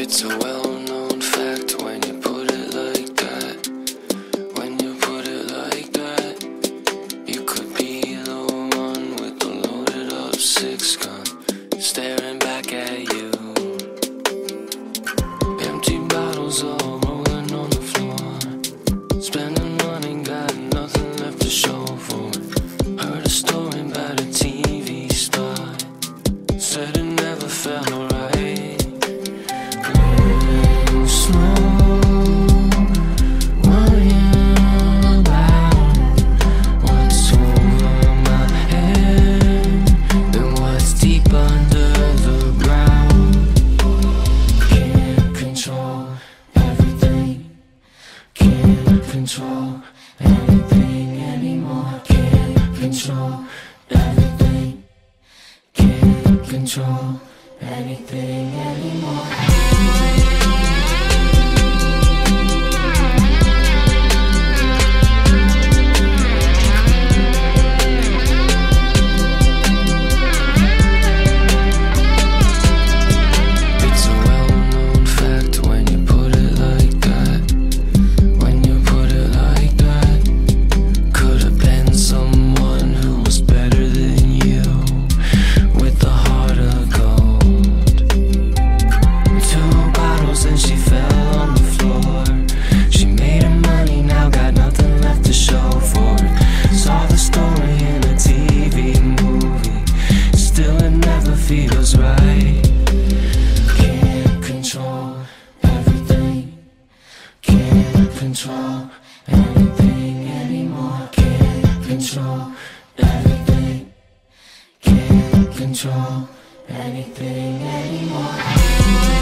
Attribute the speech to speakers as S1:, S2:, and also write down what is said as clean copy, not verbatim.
S1: It's a well-known fact when you put it like that. When you put it like that, you could be the one with the loaded up six gun staring back at you. Empty bottles all rolling on the floor. Spending money, got nothing left to show for it. Heard a story about a TV star, said it never felt right. Control anything anymore. Can't control everything. Can't control anything anymore. Feels right. Can't control everything. Can't control anything anymore. Can't control everything. Can't control anything anymore.